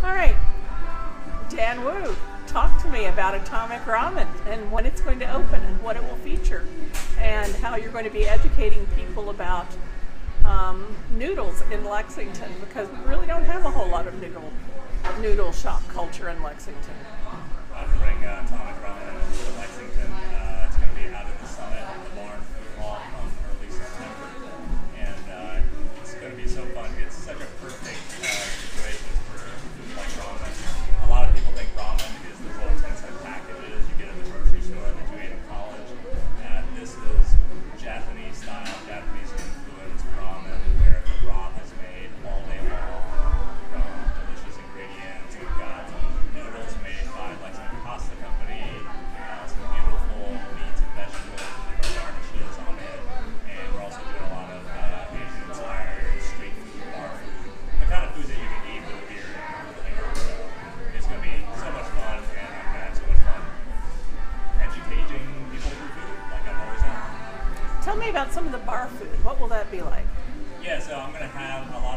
All right, Dan Wu, talk to me about Atomic Ramen and when it's going to open and what it will feature and how you're going to be educating people about noodles in Lexington, because we really don't have a whole lot of noodle shop culture in Lexington. I'm bring Atomic Ramen to Lexington. It's going to be out at the Summit at the Barn Food Hall come early September, and it's going to be so fun. It's such a perfect situation for food like ramen. A lot of people think ramen is the little 10-cent packages you get at the grocery store that you ate in college. This is Japanese style, Japanese influenced ramen where the broth is made all day long from delicious ingredients. We've got noodles made by Lexington Pasta Company, some beautiful meats and vegetables with garnishes on it, and we're also doing a lot of Asian-inspired street food, bar food, the kind of food that you can eat with a beer and everything. So it's going to be so much fun, and I'm going to have so much fun educating people through food, like I've always done. Tell me about some of the bar food. What will that be like? Yeah, so I'm going to have a lot